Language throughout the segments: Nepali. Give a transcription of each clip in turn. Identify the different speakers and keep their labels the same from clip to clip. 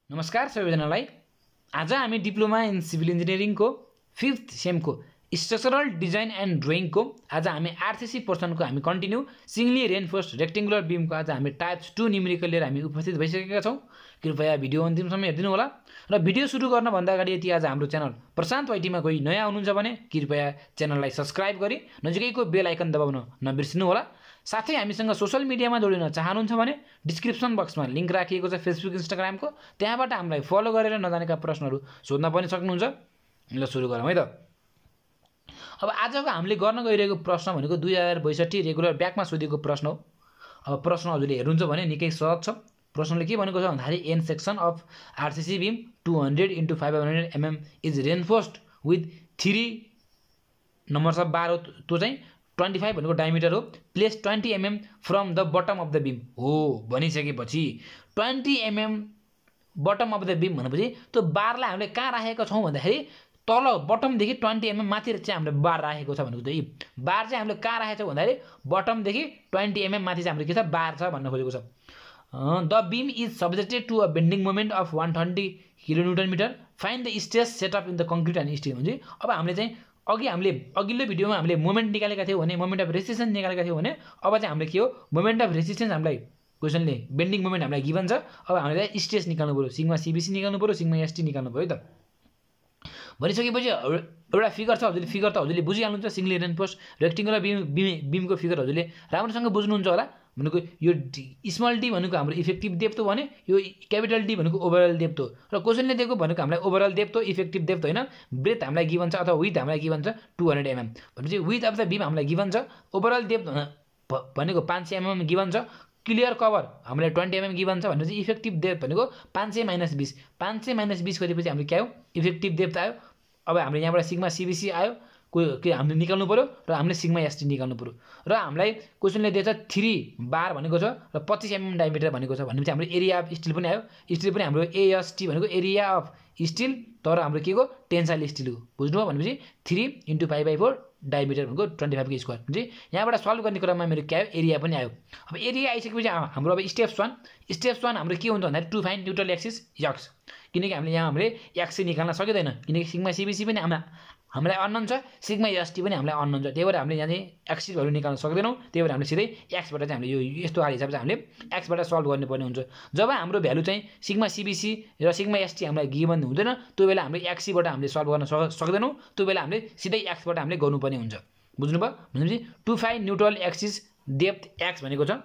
Speaker 1: नमस्कार सबैजनालाई। आज हामी डिप्लोमा इन सिभिल इन्जिनियरिङ को 5th सेम को स्ट्रक्चरल डिजाइन एन्ड ड्राइङ को आज हामी आरसीसी पोर्सन को हामी continue singly reinforced rectangular beam को आज हामी टाइप्स 2 न्यूमेरिकल लिएर हामी उपस्थित भइसकेका छौं। कृपया भिडियो अन्तिमसम्म हेर्दिनु होला र भिडियो सुरु गर्न भन्दा अगाडि यदि आज हाम्रो च्यानल प्रशान्त वाइटीमा कोही नयाँ हुनुहुन्छ भने कृपया च्यानललाई सब्स्क्राइब गरी नजिकैको बेल आइकन दबाउन नबिर्सिनु होला। साथै हामीसँग सोशल मिडियामा जोडिन चाहनुहुन्छ भने डिस्क्रिप्सन बक्समा लिंक राखिएको छ फेसबुक इन्स्टाग्रामको, त्यहाँबाट हामीलाई फलो गरेर नजानेका प्रश्नहरू सोध्न पनि सक्नुहुन्छ। ल सुरु गरौँ है त। अब आजको हामीले गर्न गइरहेको प्रश्न भनेको 2062 रेगुलर ब्याकमा सोधिएको प्रश्न हो। अब प्रश्न हजुरले हेर्नुहुन्छ भने निकै सहज छ। प्रश्नले के भनेको छ भन्दाखेरि an section of RCC beam 200 × 500 mm is reinforced with 3 number छ 12 त्यो चाहिँ 25 भनेको डायमिटर हो। Place 20 mm from the bottom of the beam हो भनिसकेपछि 20 mm bottom of the beam भनेपछि त्यो बारलाई हामीले कहाँ राखेका छौं भन्दाखेरि तल बटमदेखि 20 mm माथि चाहिँ हामीले बार राखेको छ भनेको चाहिँ बार चाहिँ हामीले कहाँ राखेको छ भन्दाखेरि बटमदेखि 20 mm माथि चाहिँ हाम्रो के छ बार छ भन्न खोजेको छ। The beam is subjected to a bending moment of 120 kN/m। Find the stress setup in the concrete and steel. हुन्छ अब हामीले चाहिँ अघि हामीले अघिल्लो भिडियोमा हामीले मोमेन्ट निकालेका थियौं भने मोमेन्ट अफ रेसिस्टेन्स निकालेका थियौं भने अब चाहिँ हामीले के हो मोमेन्ट अफ रेसिस्टेन्स हामीलाई क्वेशनले बेन्डिङ मोमेन्ट हामीलाई गिभन छ। अब हामीले स्ट्रेस निकाल्नु पर्यो, सिग्मा सीबीसी निकाल्नु पर्यो, सिग्मा एसटी निकाल्नु पर्यो त। भनिसकेपछि एउटा फिगर छ, हजुरले फिगर त हजुरले बुझिहाल्नुहुन्छ। सिंगली रेनफोर्स्ड रेक्टेंगुलर बीमको फिगर हजुरले राम्रोसँग बुझ्नुहुन्छ होला। भनेको यो स्मल डी भनेको हाम्रो इफेक्टिभ डेप्थ हो भने यो क्यापिटल डी भनेको ओभरअल डेप्थ हो र क्वेशनले दिएको भनेको हामीलाई ओभरअल डेप्थ हो, इफेक्टिभ डेप्थ होइन। ब्रेथ हामीलाई गिभन छ अथवा विथ हामीलाई गिभन छ 200 mm भनेपछि विथ अफ द बीम हामीलाई गिभन छ। ओभरअल डेप्थ भनेको 500 mm गिभन छ। क्लियर कभर हामीलाई 20 mm गिभन छ भनेपछि इफेक्टिभ डेप्थ भनेको 500 - 20 500 - 20 गरेपछि हामीले के आयो इफेक्टिभ डेप्थ आयो। अब हामीले यहाँबाट सिग्मा सीबीसी आयो के हामीले निकाल्नु पर्यो र हामीले सिग्मा एसटी निकाल्नु पर्यो र हामीलाई क्वेशनले दिएछ 3 बार भनेको छ र 25 mm डायमिटर भनेको छ भनेपछि हाम्रो एरिया अफ स्टिल पनि आयो। स्टिल पनि हाम्रो एएसटी भनेको एरिया अफ स्टिल तर हाम्रो के को टेन्साइल स्टिल हो। बुझ्नुभयो भनेपछि 3 × 5/4 डायमिटर भनेको 25 को स्क्वायर। हुन्छ यहाँबाट सल्भ गर्ने क्रममा मेरो के आयो एरिया पनि आयो। अब एरिया आइसकेपछि हाम्रो अब स्टेप्स 1 हाम्रो के हुन्छ भन्दाखेरि to find neutral axis x, किनकि हामीले यहाँ हामीले एक्स निकाल्न सकिदैन किनकि सिग्मा सीबीसी पनि हामीलाई अननोन छ, सिग्मा एसटी पनि हामीलाई अननोन छ। त्यही भएर हामीले यहाँ चाहिँ एक्सिस भ्यालु निकाल्न सक्दैनौँ। त्यही भएर हामीले सिधै एक्सबाट चाहिँ हामीले यो यस्तो हाल हिसाबले हामीले एक्सबाट सल्भ गर्नुपर्ने हुन्छ। जब हाम्रो भ्यालु चाहिँ सिग्मा सीबीसी र सिग्मा एसटी हामीलाई गिभन हुँदैन त्यो बेला हामीले एक्सबाट हामीले सल्भ गर्न सक्दैनौँ। त्यो बेला हामीले सिधै एक्सबाट हामीले गर्नुपर्ने हुन्छ। बुझ्नुभयो भनेपछि to find neutral axis depth x भनेको छ।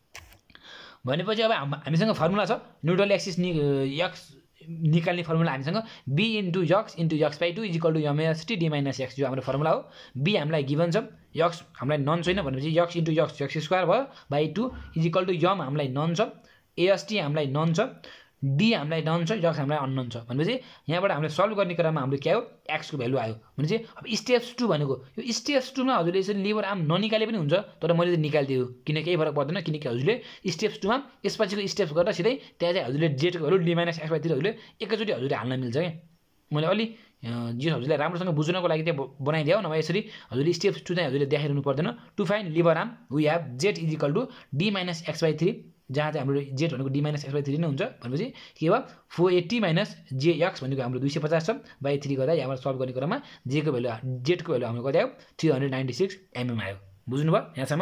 Speaker 1: भनेपछि अब हामीसँग फर्मुला छ न्युट्रल एक्सिस एक्स निकाल्ने फर्मुला हामीसँग b × x/2 = mst d - x जो हाम्रो फर्मुला हो। b हामीलाई गिभन छ, x हामीलाई नन छैन भनेपछि x × x स्क्वायर भयो /2 = m हामीलाई नन छ, ast हामीलाई नन छ, d हामीलाई नन छ, x हामीलाई अननोन छ। भनेपछि यहाँबाट हामीले सल्भ गर्ने क्रममा हाम्रो के आयो x को भ्यालु आयो। भनेपछि अब स्टेप्स 2 भनेको यो स्टेप्स 2 मा हजुरले यसरी लिभर आर्म ननिकाले पनि हुन्छ तर मैले चाहिँ निकाल्दियो किन केही फरक पर्दैन किनकि हजुरले स्टेप्स 2 मा यसपछिको स्टेप्स गर्दा सिधै त्यहाँ चाहिँ हजुरले z को भ्यालु d - x/3 हजुरले एकैचोटी हजुरले हाल्न मिल्छ के। मैले अलि जे हजुरले राम्रोसँग बुझ्नको लागि त्यहाँ बनाइदिए हो नभए यसरी हजुरले स्टेप्स 2 चाहिँ हजुरले देखाइरहनु पर्दैन। To find lever arm we have z = d - x/3 जहाँ चाहिँ हाम्रो z भनेको d - x/3 नै हुन्छ। भनेपछि के भयो 480 - jx भनेको हाम्रो 250 छ /3 गर्दा यहाँबाट सल्भ गर्ने क्रममा z को भ्यालु हाम्रो कति आयो 396 mm आयो। बुझ्नुभयो यहाँसम्म।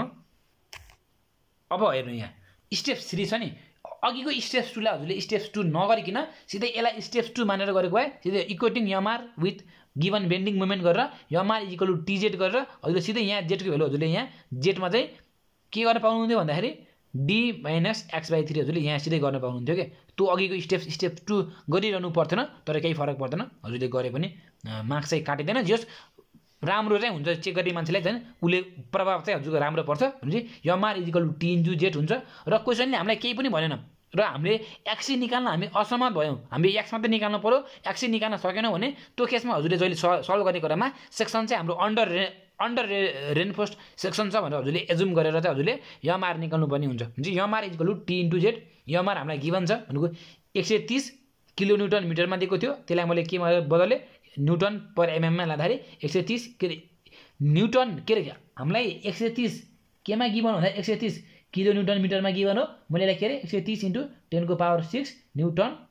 Speaker 1: अब हेर्नु यहाँ स्टेप्स 3 छ नि, अघिको स्टेप्स 2 लाई हजुरले स्टेप्स 2 नगरिकिन सिधै यसलाई स्टेप्स 2 मानेर गरेको भए सिधै equating mr with given bending moment गरेर mr = tz गरेर हजुरले सिधै यहाँ z को भ्यालु हजुरले यहाँ z मा चाहिँ के गर्न पाउनुहुन्थ्यो भन्दाखेरि d - x/3 हजुरले यहाँ सिधै गर्न पाउनुहुन्थ्यो के। त्यो अघिको स्टेप 2 गरिरहनु पर्थेन तर केही फरक पर्दैन, हजुरले गरे पनि मार्क्स चाहिँ काटिदैन। जस राम्रो चाहिँ हुन्छ चेक गर्ने मान्छेलाई चाहिँ उले प्रभाव चाहिँ हजुरको राम्रो पर्छ। भनेपछि mr = t × z हुन्छ र क्वेशनले हामीलाई केही पनि भनेन र हामीले x निकाल्न हामी असमर्थ भयौँ। हामीले x मात्रै निकाल्नु पर्यो, x निकाल्न सकेनौँ भने त्यो केसमा हजुरले जहिले सल्भ गर्ने क्रममा सेक्सन चाहिँ हाम्रो अन्डर रेनफोर्स्ड सेक्सन छ भनेर हजुरले एजुम गरेर चाहिँ हजुरले mr निकाल्नु पर्ने हुन्छ। mr = t × z, mr हामीलाई गिभन छ भनेको 130 kN/m मा दिएको थियो, त्यसलाई मैले के बदले न्युटन पर mm मा लाँदाखेरि 130 के रे न्युटन के रे हामीलाई 130 केमा गिभन भन्दा 130 kN/m मा गिभन हो। मैले यसलाई के रे 130 × 10⁶ न्युटन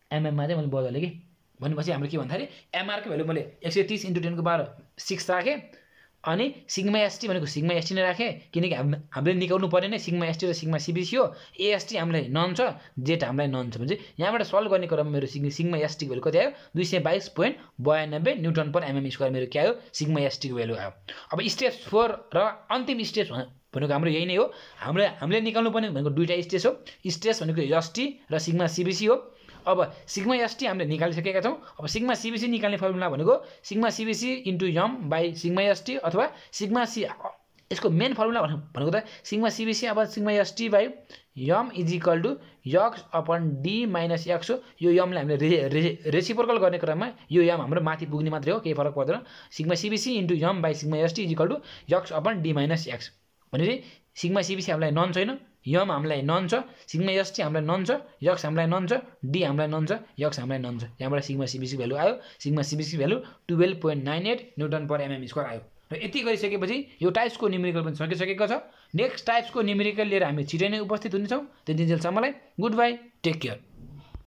Speaker 1: एमएममा चाहिँ मैले बदलेँ कि भनेपछि हाम्रो के भन्दाखेरि एमआरको भ्यालु मैले 130 × 10 को पावर 6 राखेँ अनि सिग्मा एसटी भनेको सिग्मा एसटी नै राखेँ किनकि हामीले निकाल्नु पर्ने नै सिग्मा एसटी र सिग्मा सिबिसी हो एएसटी हामीलाई नन छ जेट हामीलाई नन छ भने चाहिँ यहाँबाट सल्भ गर्ने क्रममा मेरो सिग्मा एसटी को भ्यालु कति आयो 222.92 न्युटन पर एमएम स्क्वायर मेरो के आयो सिग्मा एसटी को भ्यालु आयो अब स्टेप 4 र अन्तिम स्टेप भनेको हाम्रो यही नै हो हामीले निकाल्नु पर्ने भनेको दुईटा स्टेज हो स्टेज भनेको एसटी र सिग्मा सिबिसी हो अब सिग्मा एसटी हामीले निकालिसकेका छौं अब सिग्मा सिबिसी निकाल्ने फर्मुला भनेको sigma CBC * m by sigma ST अथवा सिग्मा सी यसको मेन फर्मुला भनेको त सिग्मा सिबिसी अब सिग्मा एसटी बाइ यम = x अपन d - x हो यो यमले हामीले रेसिप्रोकल गर्ने क्रममा यो यम हाम्रो माथि पुग्ने मात्रै हो केही फरक पर्दैन sigma CBC * m by sigma ST = x upon d - x भनेपछि सिग्मा सिबिसी हामीलाई नन छैन यम हामीलाई नन छ सिग्मा एसटी हामीलाई नन छ x हामीलाई नन छ d हामीलाई नन छ x हामीलाई नन छ यहाँबाट सिग्मा सिबिसी भ्यालु आयो sigma CBC value 12.98 newton per mm square आयो र यति गरिसकेपछि यो टाइप्सको न्युमेरिकल पनि सकिसकेको छ नेक्स्ट टाइप्सको न्युमेरिकल लिएर हामी छिटै नै उपस्थित हुनेछौँ त्यतिन्जेलसम्मलाई गुड बाई टेक केयर